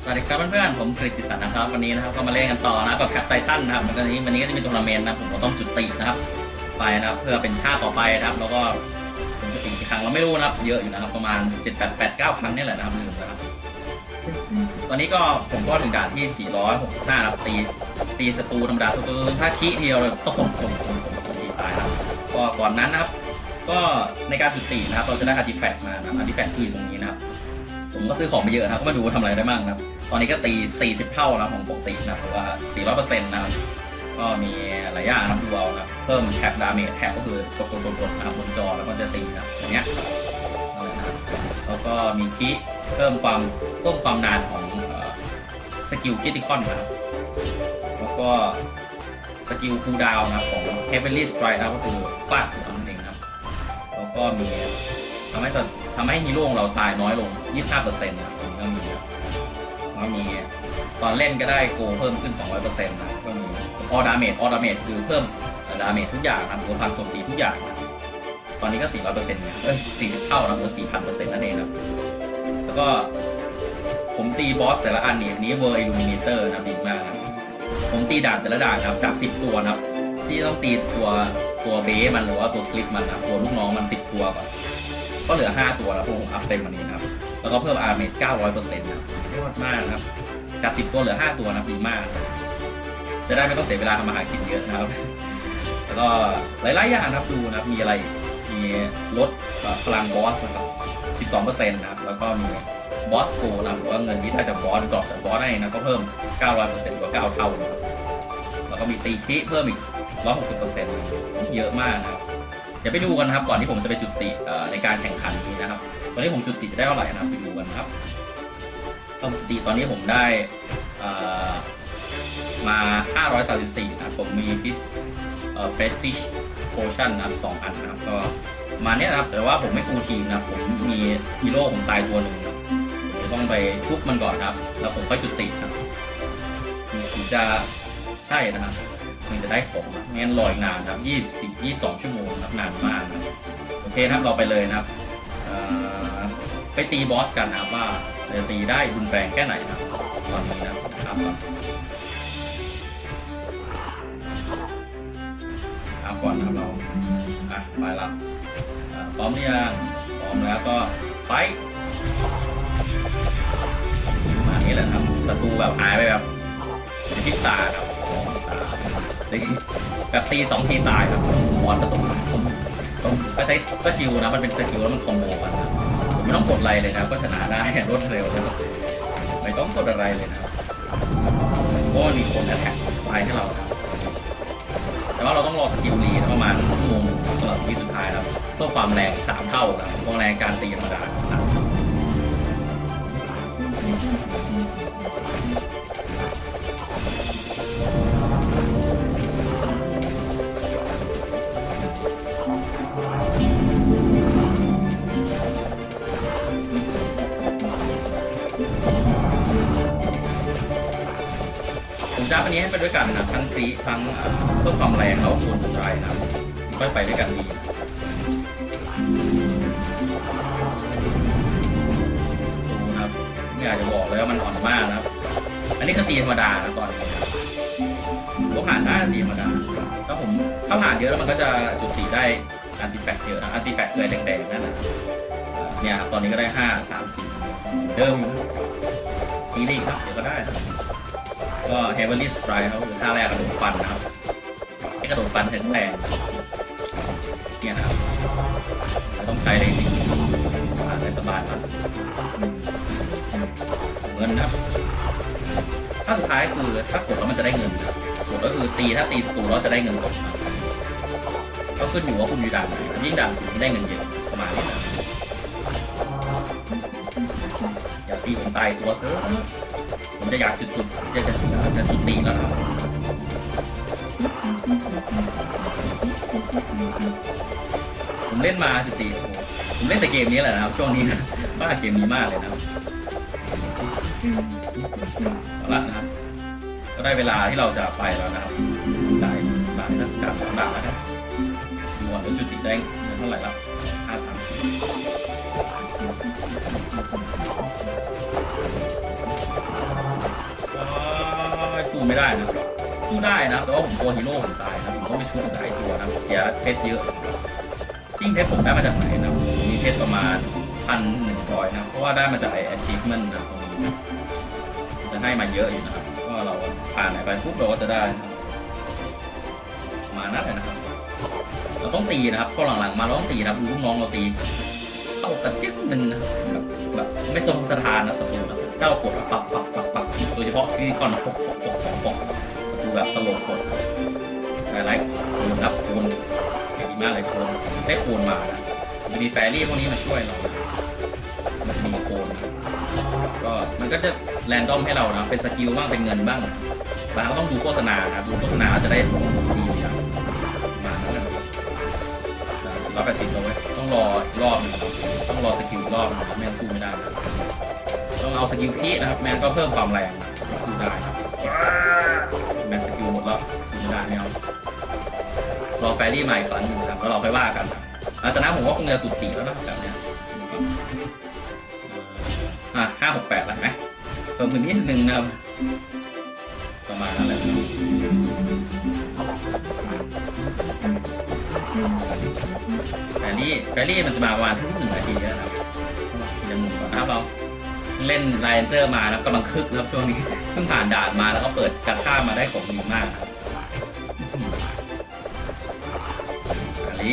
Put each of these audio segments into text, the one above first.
วัสดีครับเพื่อนๆผมกฤติศักดิ์นะครับวันนี้นะครับก็มาเล่นกันต่อนะกับแคปไททันนะครับวันนี้ก็จะเป็นทัวร์นาเมนต์นะผมก็ต้องจุดตินะครับไปนะครับเพื่อเป็นชาติต่อไปนะครับแล้วก็ผมจะติกี่ครั้งเราไม่รู้นะครับเยอะอยู่นะครับประมาณ7-8-9 ครั้งนี่แหละนะครับลืมนะครับตอนนี้ก็ผมก็ถึงด่านที่465นะครับตีศัตรูธรรมดาตัวถ้าคีเดียวเลยต้องผมตีตายนะครับก็ก่อนนั้นนะครับก็ในการจุดตินะครับเราจะได้อาร์ติแฟกต์มานะอาร์ติแฟกต์คืออยู่ตรงนี้นะครับผมก็ซื้อของไปเยอะครับก็มาดูว่าทำอะไรได้บ้างครับตอนนี้ก็ตี40เท่าแล้วของปกตินะหรือว่า 400% นะครับก็มีหลายอย่างนะครับดูเอาครับเพิ่มแท็บดาเมจแท็บก็คือกดนะครับบนจอแล้วก็จะตีนะอย่างเงี้ยนะครับแล้วก็มีคีเพิ่มความนานของสกิลคิติคอนนะครับแล้วก็สกิลคูลดาวน์นะครับของ Heavenly Strike นะครับก็คือฟาดหัวนั่นเองครับแล้วก็มีทำให้ฮีโร่ของเราตายน้อยลง 25% นะครับตรงนี้ก็มีครับแล้วมีตอนเล่นก็ได้โกเพิ่มขึ้น 200% นะก็มีออดาเมจคือเพิ่มดาเมจทุกอย่างครับรวมพลังโจมตีทุกอย่างนะตอนนี้ก็ 400% เนี่ย40 เท่านะหรือ 4,000% นั่นเองครับแล้วก็ผมตีบอสแต่ละอันเนี่ยนี้เวอร์อิลูมิเนเตอร์นะดีมากครับผมตีด่านแต่ละด่านครับจาก10ตัวนะครับที่ต้องตีตัวเบสมันหรือว่าตัวคลิปมันนะตัวลูกน้องมัน10ตัวก่อนก็เหลือ5ตัวแล้วพวกผมอัพเต็มวันนี้นะครับแล้วก็เพิ่มอาร์เมจ 900% นะครับยอดมากนะครับจาก10ตัวเหลือ5ตัวนะดีมากจะได้ไม่ต้องเสียเวลาทำอาหารกินเยอะนะครับแล้วก็หลายๆอย่างนะครับดูนะครับมีอะไรมีลดพลังบอสนะครับ 12% นะครับแล้วก็มีบอสโกนะหรือว่าเงินที่ได้จากบอสกรอบจากบอสได้นะก็เพิ่ม 900% กว่า9 เท่าแล้วก็มีตีคิเพิ่มอีก 160% เยอะมากนะครับเดี๋ยวไปดูกันนะครับก่อนที่ผมจะไปจุดติในการแข่งขันนี้นะครับตอนนี้ผมจุดติได้เท่าไหร่นะครับไปดูกันครับจุดติตอนนี้ผมได้มา534นะครับผมมีPrestige Potion นะครับ2 อันนะครับก็มาเนี้ยนะครับแต่ว่าผมไม่ฟูลทีมนะผมมีฮีโร่ผมตายตัวหนึ่งนะผมต้องไปชุบมันก่อนครับแล้วผมก็จุดติครับถึงจะใช่นะครับมันจะได้ของงั้นรออีกนานครับ22 ชั่วโมงครับนานมากนะโอเคครับเราไปเลยนะครับไปตีบอสกันนะครับว่าจะตีได้รุนแรงแค่ไหนครับตอนนี้นะครับก่อนครับเราไปแล้วพร้อมหรือยังพร้อมแล้วก็ไปมานี้แหละครับศัตรูแบบหายไปแบบในพริบตาครับ2 3 4แบบตี2 ทีตายครับบอสก็ต้องก็ใช้สกิลนะมันเป็นสกิลแล้วมันคอมโบกันนะผมไม่ต้องกดอะไรเลยนะก็ชนะได้รวดเร็วนะครับไม่ต้องกดอะไรเลยนะเพราะมีคนแอทแทคสไตล์ให้เราแต่ว่าเราต้องรอสกิลรีประมาณ1 ชั่วโมงสำหรับสกิลสุดท้ายครับเพื่อความแรง3 เท่าครับความแรงการตีธรรมดา3 เท่าผมจะอันนี้ให้ไปด้วยกันนะทั้งครีทั้งเพิ่มความแรงแล้วคูณสไตร์นะครับค่อยไปด้วยกันดีดูนะครับไม่อยากจะบอกเลยว่ามันอ่อนมากนะครับอันนี้คือตีธรรมดานะตอนนี้ก็ผ่านได้ตีธรรมดาถ้าผ่านเยอะแล้วมันก็จะจุดตีได้อาร์ติแฟกต์เยอะนะอาร์ติแฟกต์เลยแดงๆนั่นนะเนี่ยตอนนี้ก็ได้5 3 4เดิมตีลีกครับเดี๋ยวก็ได้ก็ Heavenly Strike เขาคือท่าแรกกระโดดฟันนะครับให้กระโดดฟันแข็งแรงเนี่ยนะครับต้องใช้ได้จริงผ่านได้สบายครับเงินครับถ้าสุดท้ายคือถ้ากดแล้วมันจะได้เงินกดก็คือถ้าตีศัตรูแล้วจะได้เงินตกนะก็ขึ้นอยู่ว่าคุณอยู่ด่านไหนยิ่งด่านสูงได้เงินเยอะประมาณนี้นะอย่าตีผมตายตัวเถอะผมจะอยากจุดตีแล้วครับผมเล่นมาผมเล่นแต่เกมนี้แหละนะครับช่วงนี้นะบ้าเกมนี้มากเลยนะครับเอาละนะครับก็ได้เวลาที่เราจะไปแล้วนะครับได้บาทนะกับ2 บาทนะครับดูว่าจุดติได้เท่าไหร่ละ5 3 4 ไม่ได้นะสู้ได้นะแต่ว่าผมตัวฮีโร่ผมตายนะผมต้องไปช่วยหลายตัวนะเสียเพชรเยอะยิ่งเพชรผมได้มาจากไหนนะมีเพชรประมาณ1,100นะเพราะว่าได้มาจากไอ achievement นะตรงนี้นะจะให้มาเยอะอยู่นะครับก็เราผ่านไหนไปปุ๊บเราก็จะได้นะมานั่นเลยนะครับเราต้องตีนะครับพอหลังๆมาเราต้องตีนะครับลูกน้องเราตีเข้ากันจิ๊กหนึ่งนะแบบไม่สมสถานนะศัตรูนะถ้าเรากดปักโดยเฉพาะที่คอนปกศัตรูแบบสโลว์กดอะไรโคนครับโคนดีมากเลยโคนได้โคนมาจะมีแฟรี่พวกนี้มาช่วยเรามันจะมีโคนก็มันก็จะแรนดอมให้เรานะเป็นสกิลบ้างเป็นเงินบ้างบางครั้งต้องดูโฆษณาครับดูโฆษณาจะได้ของดีครับมาแล้ว180เลยต้องรออีกรอบนึงต้องรอสกิลอีกรอบนึงแม่งสู้ไม่ได้ต้องเอาสกิลคีนะครับแม่งก็เพิ่มความแรงสู้ได้แม่งสกิลหมดแล้วสู้ไม่ได้ไม่เอารอแฟรี่ใหม่ครั้งหนึ่งครับแล้วเราไปว่ากันหลังจากนั้นผมก็คงจะตุ่ตีแล้วนะแบบนี้568แล้วไหมเพิ่มขึ้นนิดนึงนะครับประมาณนั้นแหละแฟรี่มันจะมาประมาณ1 นาทีนะครับยังหมุนก่อนนะครับเราเล่นไลน์เจอร์มาแล้วกำลังคึกนะครับช่วงนี้เพิ่งผ่านด่านมาแล้วก็เปิดกระชากมาได้ของดีมากครับแฟรี่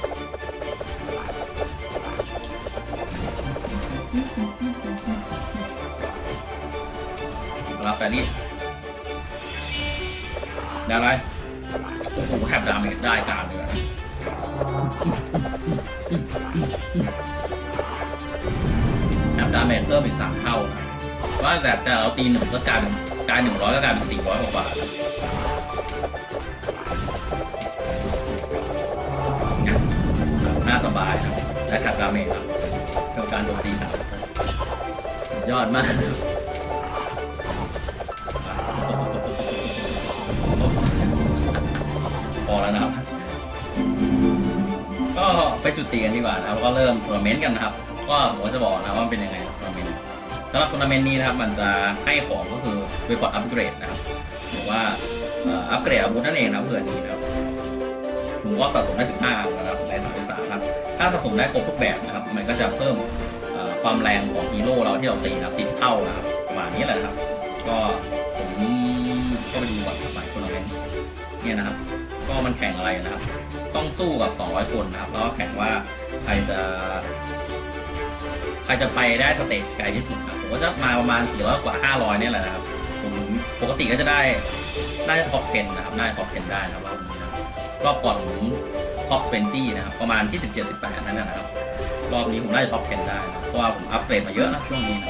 รับแฟรี่ได้ไรโอ้โหแทบดาเมจได้การเลยแทบดาเมจเพิ่มอีก3 เท่านะว่าแต่เราตี1ก็กลาย100ก็กลายเป็น400 กว่าบาทเนี่ยน่าสบายนะได้แทบดาเมจครับกับการโดนตี3สุดยอดมากพอแล้วนะครับก็ไปจุดตีกันดีกว่านะครับก็เริ่มทัวร์นาเมนต์กันนะครับก็ผมจะบอกนะว่าเป็นยังไงทัวร์นาเมนต์สำหรับทัวร์นาเมนต์นี้นะครับมันจะให้ของก็คือเวพอร์ตอัปเกรดนะครับหรือว่าอัปเกรดอาวุธนั่นเองนะเพื่อนนี้นะครับผมก็สะสมได้15นะครับใน33ครับถ้าสะสมได้ครบทุกแบบนะครับมันก็จะเพิ่มความแรงของฮีโร่เราที่เราตีนะครับ10 เท่านะครับประมาณนี้แหละครับก็ผมก็ไปดูก่อนหลายทัวร์นาเมนต์เนี่ยนะครับก็มันแข่งอะไรนะครับต้องสู้กับ200 คนนะครับแล้วก็แข่งว่าใครจะไปได้สเตจไกลที่สุดนะผมก็จะมาประมาณ400 กว่า 500เนี่ยแหละนะครับผมปกติก็จะได้ท็อป 10นะครับได้ท็อป 10ได้นะครับรอบก่อนผมท็อป 20นะครับประมาณที่17-18นั่นนะครับรอบนี้ผมน่าจะท็อป 10ได้นะเพราะว่าผมอัปเกรดมาเยอะนะช่วงนี้นะ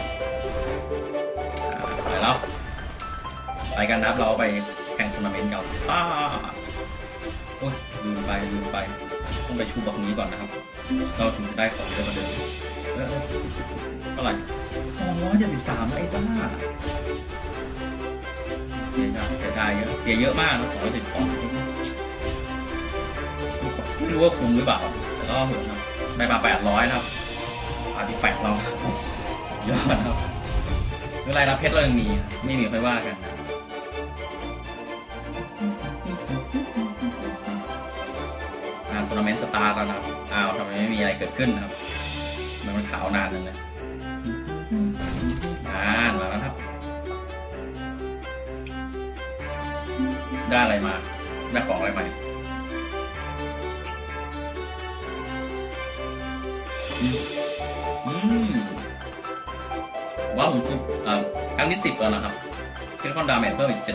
ไปแล้วไปกันนะครับเราไปแข่งทัวร์นาเมนต์กันโอ้ยลืมไปต้องไปชูบักนี้ก่อนนะครับเราถึงจะได้ของเยอะกว่าเดิมเท่าไหร่273ไอ้บ้าเสียดายเยอะเสียเยอะมากนะ272ไม่รู้ว่าคุ้มหรือเปล่าแต่ก็เหมือนได้มา800นะครับอาร์ติแฟกต์เราสุดยอดครับไม่เป็นไรนะเพชรเรายังมีไม่มีค่อยว่ากันทัวร์นาเมนต์สตาร์แล้วนะครับทำไมไม่มีอะไรเกิดขึ้นนะครับมันขาวนานเลยมาแล้วครับได้อะไรมาได้ของอะไรมาว่าผมครั้งที่10แล้วนะครับขึ้นคอนดาเมจเพิ่มอีก 7%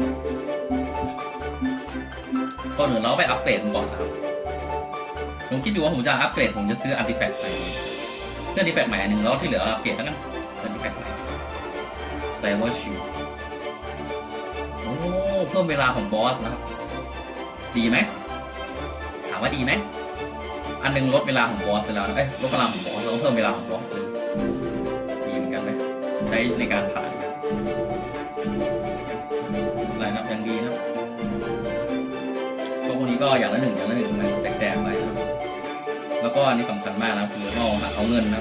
ก่อนอื่นเราไปอัปเกรดก่อนนะครับผมคิดดูว่าผมจะอัปเกรดผมจะซื้ออาร์ติแฟกต์ใหม่ซื้ออาร์ติแฟกต์ใหม่1แล้วที่เหลืออัปเกรดแล้วกันอาร์ติแฟกต์ใหม่เซเวอร์ชิลโอ้เพิ่มเวลาของบอสนะครับดีไหมถามว่าดีไหมอันนึงลดเวลาของบอสไปแล้วลดเวลาของบอสแล้วก็เพิ่มเวลาของบอสดีเหมือนกันเลยใช้ในการผ่านอะไรนะยังดีนะพวกนี้ก็อย่างละหนึ่งแจกไปครับแล้วก็อันนี้สำคัญมากนะคือเอาเงินนะ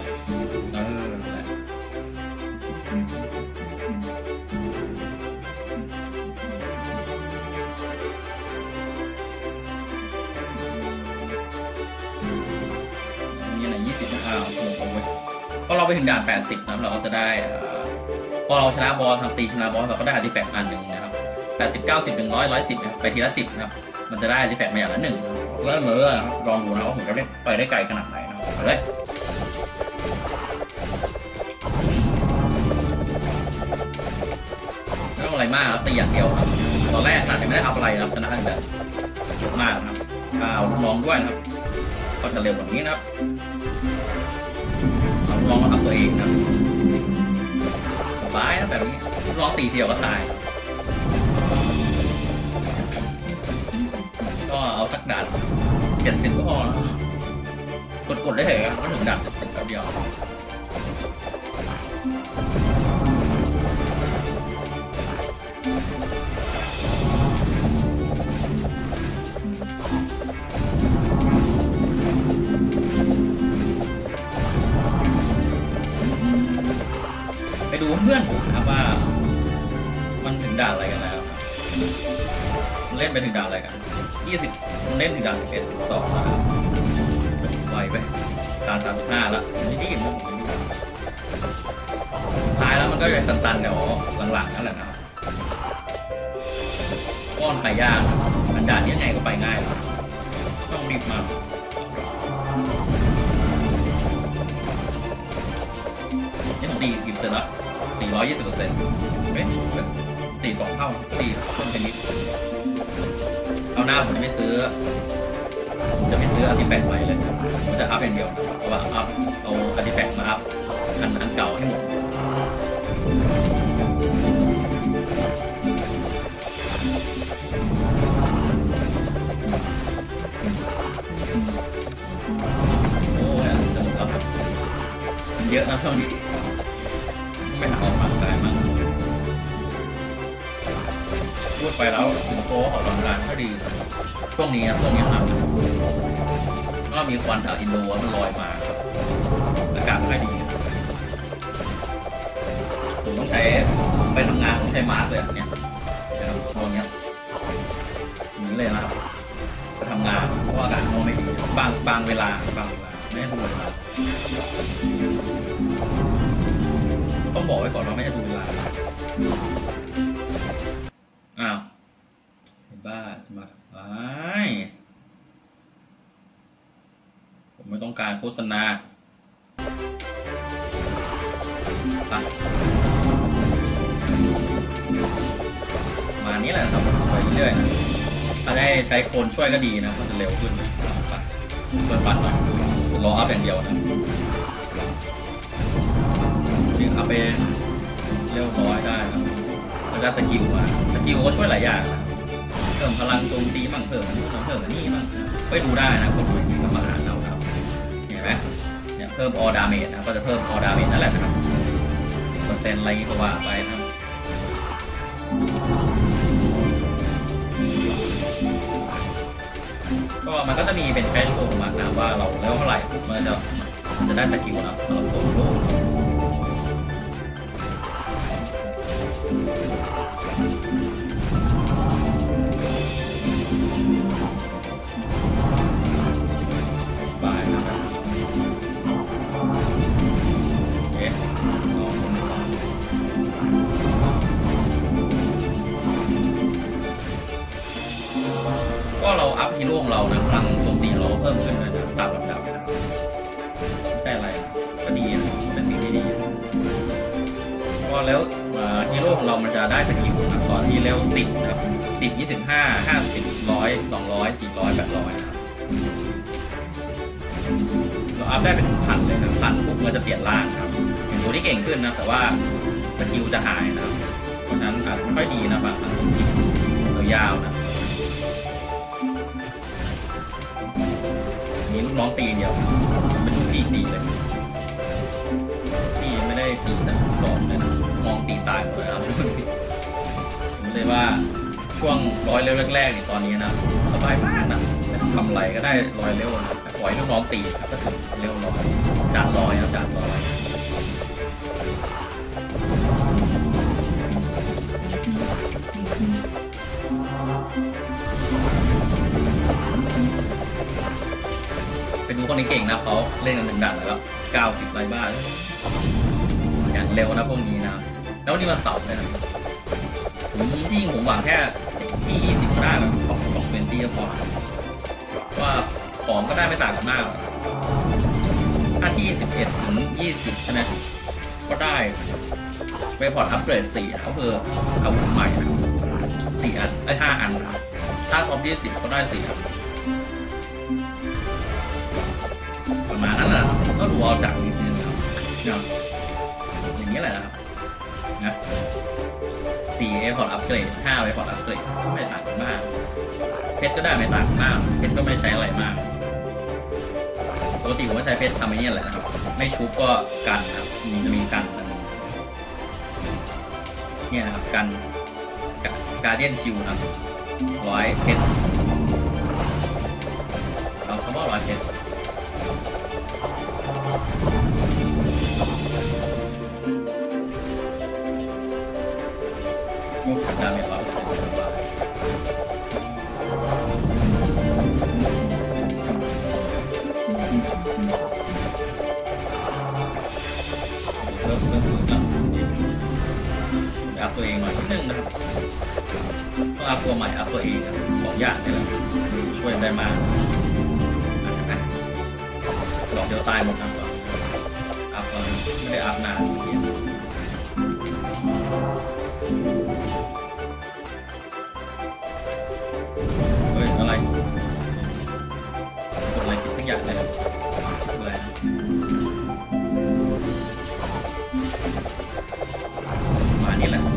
เราไปถึงด่าน80นะครับเราก็จะได้พอเราชนะบอสทำตีชนะบอสเราก็ได้อาร์ติแฟกต์อันหนึ่งนะครับ80 90 100 110เนี่ยไปทีละ10นะครับมันจะได้อาร์ติแฟกต์มาอย่างละ1เริ่มเลยลองดูนะว่าผมจะได้ไปได้ไกลขนาดไหนนะครับไปเลยไม่ต้องอะไรมากครับตีอย่างเดียวครับตอนแรกอาจจะไม่ได้อัพอะไรครับชนะแบบเยอะมากนะครับเอาลูกน้องด้วยนะครับก็จะเร็วกว่านี้นะครับเอาลูกน้องมาทำตัวเองนะครับสบายนะแบบนี้ลูกน้องตีเดียวก็ตายก็เอาสักด่าน70ก็พอนะกดได้เลยครับก็ถึงด่าน70แป๊บเดียวไปดูเพื่อนผมนะครับว่ามันถึงด่านอะไรกันแล้วเล่นไปถึงด่านอะไรกัน20มันเล่นถึงด่าน11 12แล้วครับไวไปด่าน35แล้วนี่ผมท้ายแล้วมันก็จะตันๆเดี๋ยวหลังๆนั่นแหละนะครับก้อนไปยากอันด่านยังไงก็ไปง่ายต้องรีบมานี่ผมตีกี่เปอร์เซ็นต์ละ420%เฮ้ยตี2 เท่าตีต้นชนิดเอาหน้าผมจะไม่ซื้ออาร์ติแฟกต์ใหม่เลยผมจะอัพอย่างเดียวเพราะว่าอัพเอาอาร์ติแฟกต์มาอัพอันเก่าให้หมดโอ้ยจะหมดแล้วครับเยอะนะช่วงนี้ไม่หาออกมากายมากพูดไปแล้วถึงโค้ของรางวัลก็ดีช่วงนี้หนักก็มีควันจากอินโดมันลอยมาครับอากาศไม่ดีผมต้องใช้ไปทำงานต้องใช้มาสก์เลยเนี่ยตรงนี้นี้เลยนะครับไปทำงานเพราะอากาศมันไม่ดีบางเวลาไม่ให้ดูเวลาต้องบอกไว้ก่อนว่าไม่ให้ดูเวลาอ้าวเห็นบ้าจะมาผมไม่ต้องการโฆษณามานี้แหละครับไปเรื่อยๆนะถ้าได้ใช้โคนช่วยก็ดีนะมันจะเร็วขึ้นนะเปิดปัดหน่อยรออัพอย่างเดียวนะจริงอัพไปเร็วน้อยได้ครับแล้วก็สกิลก็ช่วยหลายอย่างนะเพิ่มพลังโจมตีบ้างเพิ่มอันนี้บ้างไปดูได้นะคนดูที่กรรมฐานเราครับเห็นไหมเนี่ยเพิ่มออดาเมจนะก็จะเพิ่มออดาเมจนั่นแหละนะครับ10%อะไรก็ว่าไปนะก็มันก็จะมีเป็นแค่โชว์มานะว่าเราแล้วเท่าไหร่ปุ๊บมันจะได้สกิลนะสำหรับตัวโลกก็เราอัพฮีโร่ของเรานะพลังโจมตีเราเพิ่มขึ้นนะตามลำดับนะไม่ใช่อะไรก็ดีนะเป็นสิ่งที่ดีก็แล้วฮีโร่ของเรามันจะได้สกิลนะตอนที่เลเวล10นะครับ10 25 50 100 200 400 800นะครับเราอัพได้เป็น1,000เลยนะ1,000ปุ๊บมันจะเปลี่ยนร่างครับเป็นตัวที่เก่งขึ้นนะแต่ว่าสกิลจะหายนะครับเพราะฉะนั้นอาจไม่ค่อยดีนะบางครั้งยาวนะนี่ลูกน้องตีเดียวไม่รู้พี่ตีเลยพี่ไม่ได้ตีนะหลอดเลยนะมองตีตายหมดแล้วผมเลยว่าช่วง100 เลเวลแรกๆนี่ตอนนี้นะสบายมากนะทำอะไรก็ได้100 เลเวลนะปล่อยลูกน้องตีก็ถึงเร็ว100ด่าน100นะด่าน100ไปดูคนนี้เก่งนะเขาเล่นกัน1 ด่านแล้ว90 ไรบ้าเร็วนะพวกนี้นะแล้วนี่มันเสาร์เลยนะผมหวังแค่ที่20ได้นะของ20ก็พอว่าของก็ได้ไม่ต่างกันมากถ้าที่11ถึง20ใช่ไหมก็ได้เวพอร์ตอัปเกรด4แล้วคืออาวุธใหม่นะ4 อันได้5 อันนะถ้าท็อป20ก็ได้4 อันประมาณนั้นแหละก็ดูเอาจากนี้สินะครับอย่างนี้แหละนะครับนะ4 เวพอร์ตอัปเกรด5 เวพอร์ตอัปเกรดไม่ต่างกันมากเพชรก็ได้ไม่ต่างกันมากเพชรก็ไม่ใช้อะไรมากปกติผมก็ใช้เพชรทำไอ้นี่แหละนะครับไม่ชุบก็กันครับจะมีกันเนี่ยครับกันการเดียนชิวครับ100 เพชรเอาคำว่า100 เพชรยกขัดดาเมจ100%เริ่มฝึกแล้วอัพตัวเองหน่อยนิดนึงนะครับต้องอัพตัวใหม่อัพตัวเอง2 อย่างนี่แหละช่วยได้มากหลอกเดียวตายหมดครับอัพไม่ได้อัพนานเฮ้ยอะไรกดอะไรผิดทุกอย่างเลยอะไรมานี่แหละ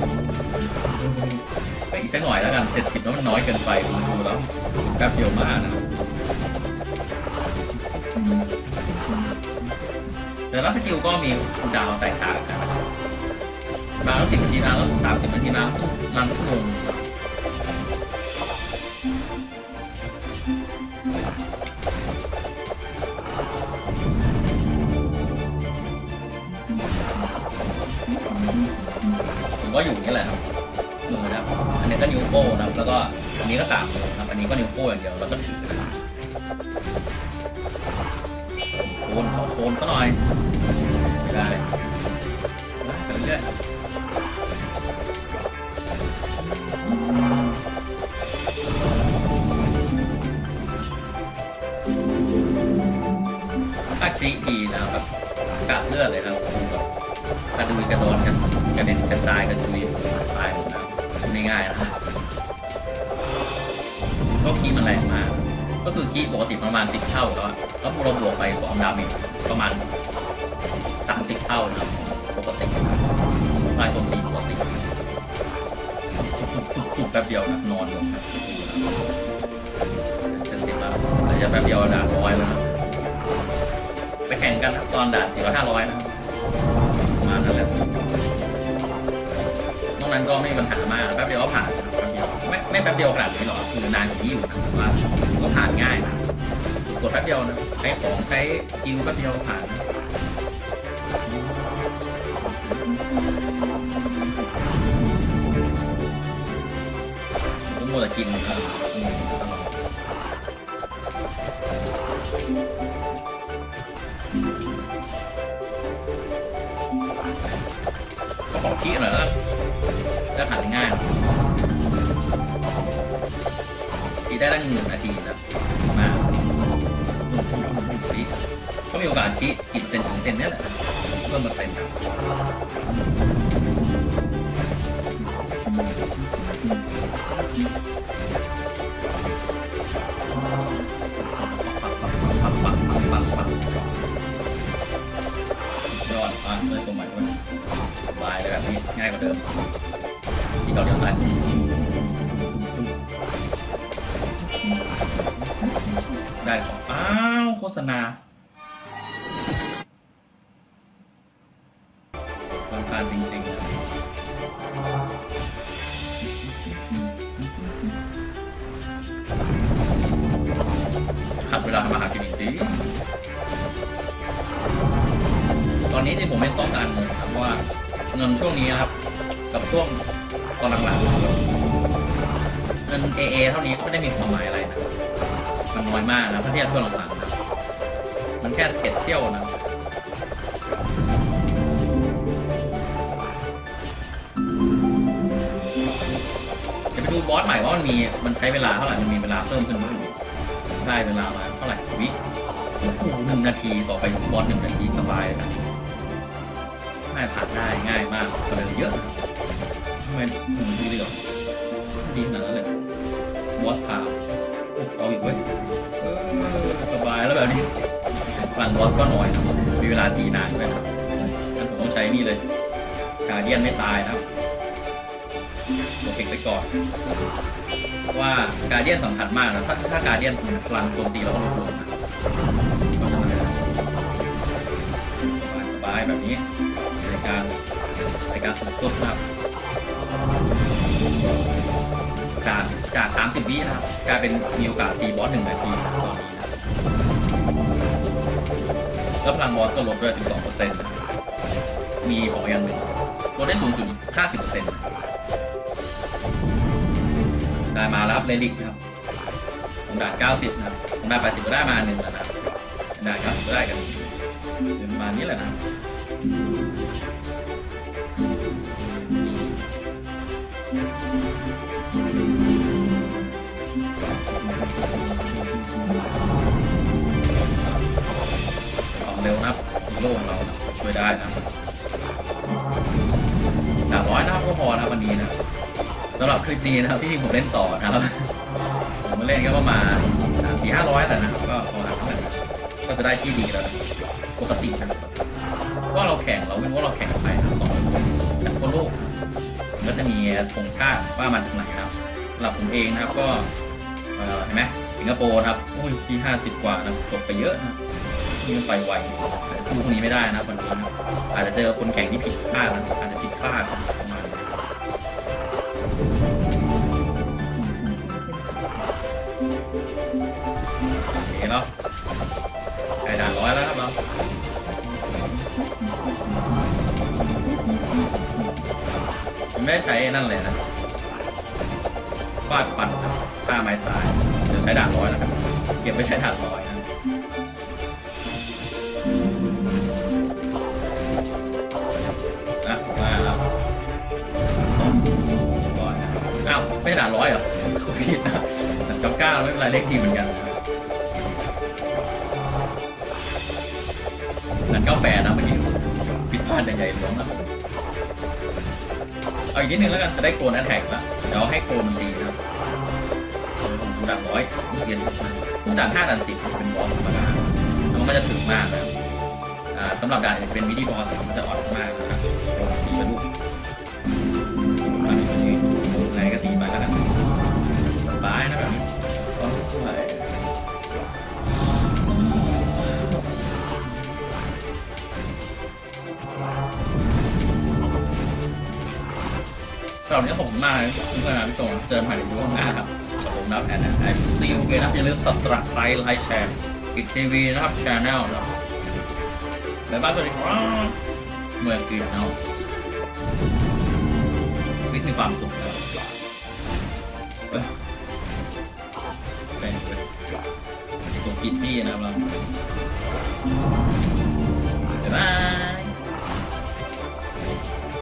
ไปอีกสักหน่อยแล้วกัน70แล้วมันน้อยเกินไปผมดูแล้วแป๊บเดียวมานะแต่ละสกิลก็มีดาวแตกต่างกันนะครับบาง10 นาทีนะแล้ว30 นาทีนะนานชั่วโมงผมก็อยู่นี่แหละครับมือนะครับอันนี้ก็นิ้วโป้นะครับแล้วก็อันนี้ก็3 นิ้วครับอันนี้ก็นิ้วโป้อย่างเดียวแล้วก็ถือนะครับขอโคนซะหน่อยไม่ได้ไปเรื่อยถ้าคลิกดีนะครับกะเลือดเลยนะครับกระดุยกระโดนกันกระเด็นกระจายกระจุยตายหมดนะไม่ง่ายนะก็คีมันแรงมากก็คือคีปกติประมาณ10 เท่าแล้วแล้วเราบวกไปของดาเมจประมาณ30 เท่านะครับปกติลายโจมตีปกติตุ่แป๊บเดียวนะนอนลงครับจะ10 แล้วจะแป๊บเดียวด่า100แล้วนะไปแข่งกันตอนด่า400 500นะครับมานั่นแหละนอกนั้นก็ไม่มีปัญหามากแป๊บเดียวก็ผ่านแป๊บเดียวไม่แป๊บเดียวขนาดนี้หรอกคือนานกว่านี้อยู่นะแต่ว่าก็ผ่านง่ายนะกดแป๊บเดียวนะใช้ของใช้สกิลแป๊บเดียวผ่านต้องมัวแต่กินครับก็ขอขี้หน่อยแล้วจะผ่านง่ายทีได้ตั้ง1 นาทีนะมาก็มีโอกาสที่กี่เปอร์เซ็นต์ถึงเซนเนี่ยแหละเพิ่มเปอร์เซ็นต์ยอดอ่ะเลยตัวใหม่ด้วยสบายเลยแบบนี้ง่ายกว่าเดิมที่เราเดียวกันได้ของอ้าวโฆษณาลำคาญจริงๆขัดเวลามาหากินดีตอนนี้ที่ผมไม่ต้องการเงินครับเพราะว่าเงินช่วงนี้ครับกับช่วงตอนหลังๆเงิน AA เท่านี้ก็ไม่ได้มีความหมายอะไรนะมันน้อยมากนะถ้าเทียบช่วงหลังๆนะมันแค่สเก็ตเซี่ยวนะบอสใหม่ว่ามันใช้เวลาเท่าไหร่มันมีเวลาเพิ่มขึ้นไหมได้เวลามาเท่าไหร่วิ1 นาทีต่อไปบอส1 นาทีสบายนะง่ายผ่านได้ง่ายมากเลยเยอะทำไมดีเหลือดีขนาดนั้นเลยบอสพาเอาอีกเว้ยสบายแล้วแบบนี้หลังบอสก็หน่อยมีเวลาตีนานด้วยครับงั้นผมต้องใช้นี่เลยการเดียนไม่ตายนะครับตัวเก่งไปก่อนว่าการเดียนสำคัญมากนะถ้าการเดียนพลังโจมตีเราก็ลดลงนะสบายแบบนี้ในการสุดๆนะครับจาก30 วินะครับกลายเป็นมีโอกาสตีบอส1 นาทีตอนนี้นะแล้วพลังบอสก็ลดด้วย 12% มีของอย่างหนึ่งลดได้สูงสุด 50% ได้มาแล้วเรลิกนะครับของด่าน90นะครับของด่าน80ก็ได้มา1แล้วนะด่าน90ก็ได้กันประมาณนี้แหละนะเร็วนะครับฮีโร่ของเราช่วยได้นะ300นะครับก็พอนะวันนี้นะสำหรับคลิปนี้นะครับที่ผมเล่นต่อนะครับผมมาเล่นก็ประมาณ400-500แต่นะครับก็พอแล้วก็จะได้ที่ดีแล้วปกตินะครับว่าเราแข่งเราไม่รู้ว่าเราแข่งกับใครนะ2 คนจากทั่วโลกก็จะมีธงชาติว่ามาจากไหนนะครับสำหรับผมเองนะครับก็เห็นไหมสิงคโปร์ครับที่50 กว่านะตกไปเยอะนะนี่ไปไวแต่สู้พวกนี้ไม่ได้นะวันนี้นะอาจจะเจอคนแข่งที่ผิดพลาดนะอาจจะผิดพลาดประมาณนี้เห็นแล้วไก่ด่าน100แล้วครับเราผมไม่ได้ใช้นั่นเลยนะฟาดฟันฆ่าไม้ตายจะใช้ด่าน100แล้วครับเก็บไปใช้ด่าน100นะมาครับอ้าวไม่ด่าน100เหรอเขาผิดนะ99ไม่เป็นไรเลขดีเหมือนกันด่าน98นะเมื่อกี้ผิดพลาดใหญ่ๆล้มนะเอาอีกนิดนึงแล้วกันจะได้โกนแอทแทกแล้วเดี๋ยวให้โกนมันดีนะครับผมดูด่าน100ไม่เสียนทุกด่าน5 ด่าน 10เป็นบอสธรรมดาแล้วมันจะถึงมากนะสำหรับด่านจะเป็นมินิบอสมันจะอ่อนมากนะครับตีกระดูกไงก็ตีไปแล้วกันสบายนะแบบนี้สำหรับนี้ขอบคุณมากเลยที่มาพี่ชมเจอผ่านในช่วงหน้าครับขอบคุณนะแอนด์ไอซีโอเคนะอย่าลืมสับสลักไลค์แชร์กิจทีวีนะครับชาแนลนะแล้วบ้านสวัสดีครับเมื่อกี้เนาะชีวิตมีความสุขแล้วใช่ตัวปิดนี่นะครับเรา